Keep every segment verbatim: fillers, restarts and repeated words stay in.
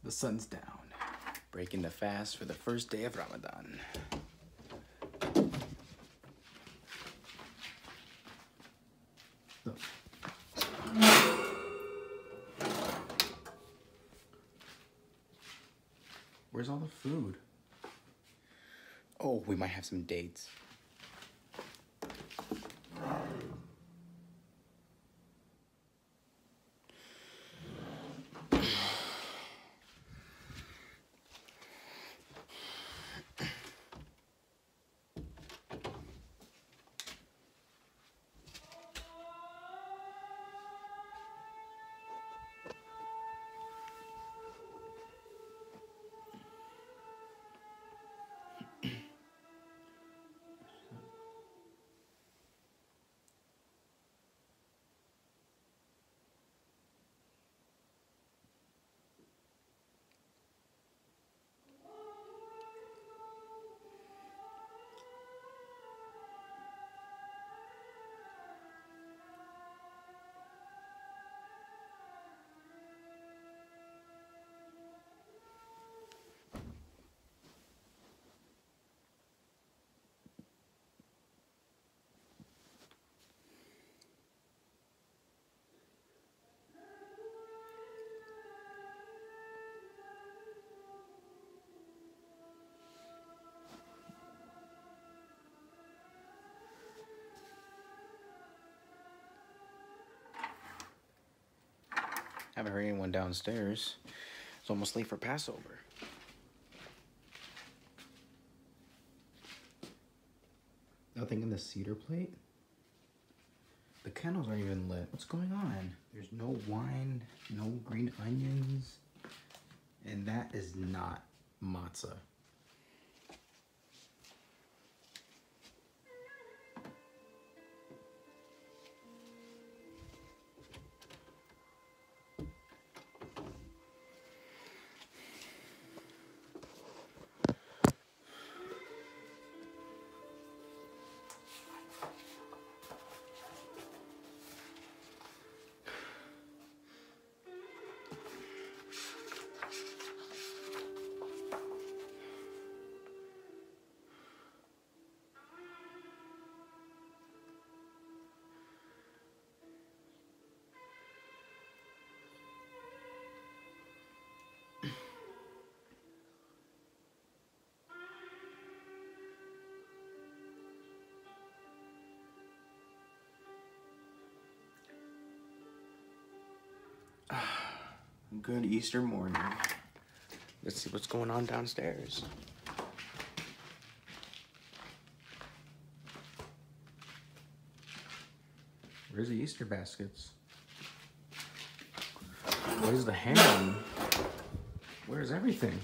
The sun's down. Breaking the fast for the first day of Ramadan. So. Where's all the food? Oh, we might have some dates. Haven't heard anyone downstairs. It's almost late for Passover. Nothing in the cedar plate? The candles aren't even lit. What's going on? There's no wine, no green onions, and that is not matzah. Good Easter morning. Let's see what's going on downstairs. Where's the Easter baskets? Where's the ham? Where's everything?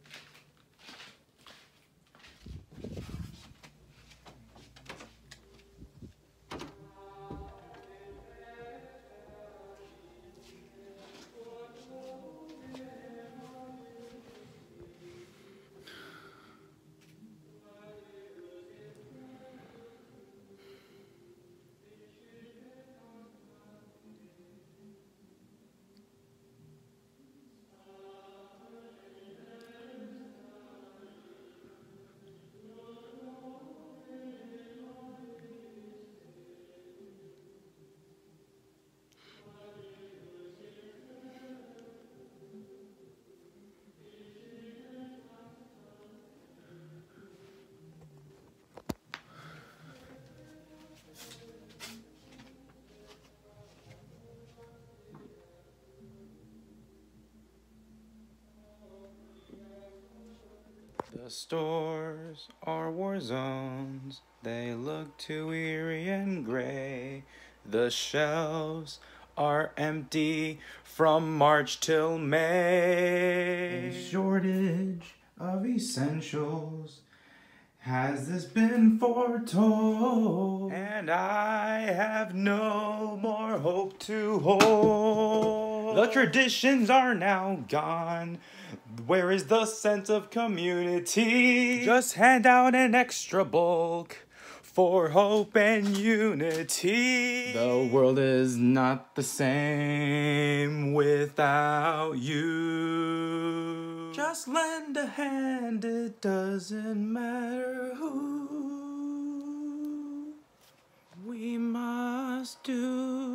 The stores are war zones, they look too eerie and gray. The shelves are empty from March till May. A shortage of essentials, has this been foretold? And I have no more hope to hold. The traditions are now gone. Where is the sense of community? Just hand out an extra bulk for hope and unity. The world is not the same without you. Just lend a hand, it doesn't matter who. We must do